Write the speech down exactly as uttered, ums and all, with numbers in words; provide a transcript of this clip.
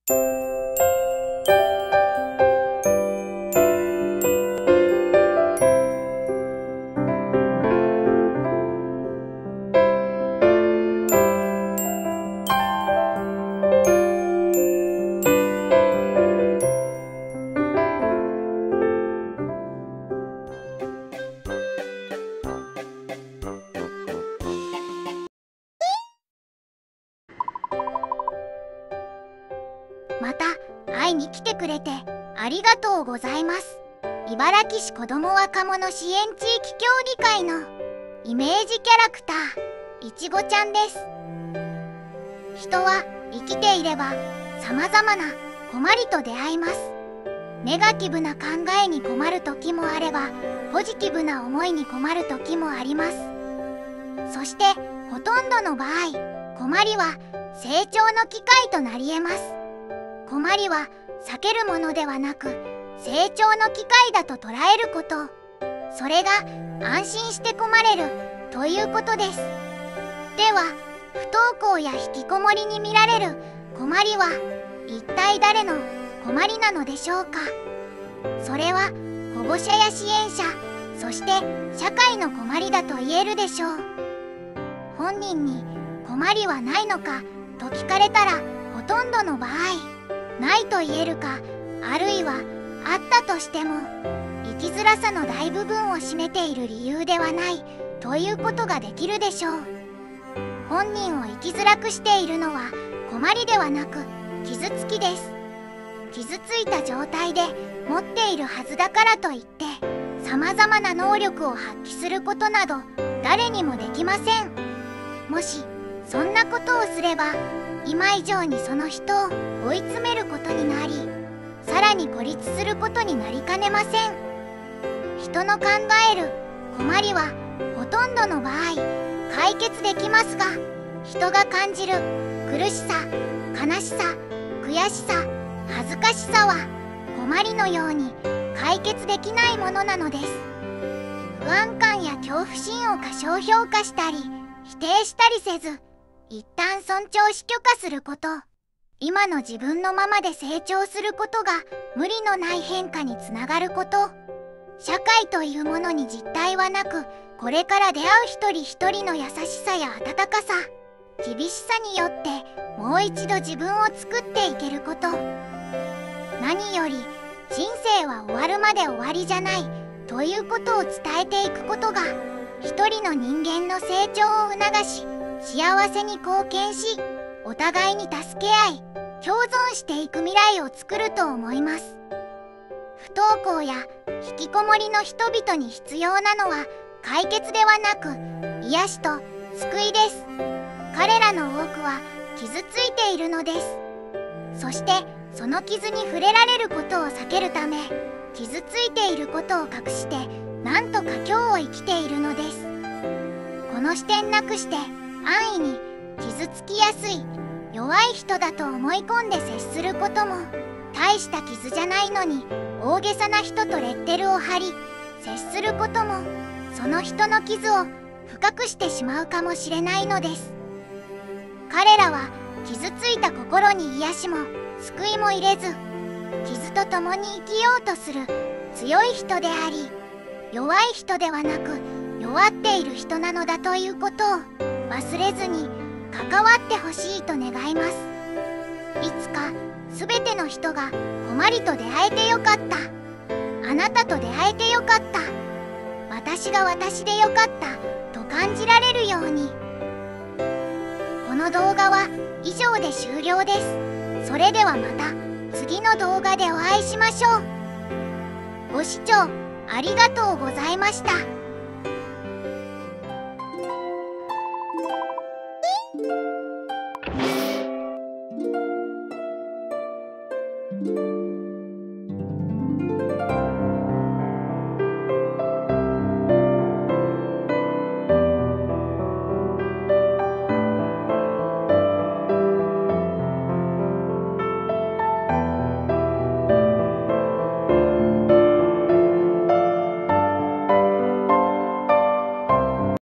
また会いに来てくれてありがとうございます。茨城市子ども若者支援地域協議会のイメージキャラクターいちごちゃんです。人は生きていればさまざまな困りと出会います。ネガティブな考えに困る時もあれば、ポジティブな思いに困る時もあります。そしてほとんどの場合、困りは成長の機会となり得ます。困りは避けるものではなく、成長の機会だと捉えること、それが安心して困れるということです。では、不登校や引きこもりに見られる困りは一体誰の困りなのでしょうか。それは保護者や支援者、そして社会の困りだと言えるでしょう。本人に困りはないのかと聞かれたら、ほとんどの場合ないと言えるか、あるいはあったとしても生きづらさの大部分を占めている理由ではないということができるでしょう。本人を生きづらくしているのは困りではなく傷つきです。傷ついた状態で持っているはずだからといってさまざまな能力を発揮することなど誰にもできません。もしそんなことをすれば今以上にその人を追い詰めることになり、さらに孤立することになりかねません。人の考える困りはほとんどの場合解決できますが、人が感じる苦しさ、悲しさ、悔しさ、恥ずかしさは困りのように解決できないものなのです。不安感や恐怖心を過小評価したり否定したりせず、一旦尊重し許可すること、今の自分のままで成長することが無理のない変化につながること。社会というものに実体はなく、これから出会う一人一人の優しさや温かさ、厳しさによってもう一度自分を作っていけること。何より人生は終わるまで終わりじゃないということを伝えていくことが、一人の人間の成長を促し、幸せに貢献し、お互いに助け合い共存していく未来を作ると思います。不登校や引きこもりの人々に必要なのは解決ではなく癒しと救いです。彼らの多くは傷ついているのです。そしてその傷に触れられることを避けるため、傷ついていることを隠してなんとか今日を生きているのです。この視点なくして安易に傷つきやすい弱い人だと思い込んで接することも、大した傷じゃないのに大げさな人とレッテルを貼り接することも、その人の傷を深くしてしまうかもしれないのです。彼らは傷ついた心に癒しも救いも入れず、傷と共に生きようとする強い人であり、弱い人ではなく弱っている人なのだということを忘れずに関わってほしいと願います。いつかすべての人が困りと出会えてよかった、あなたと出会えてよかった、私が私でよかったと感じられるように。この動画は以上で終了です。それではまた次の動画でお会いしましょう。ご視聴ありがとうございました。you